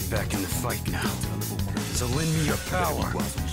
back in the fight now. So lend me your power.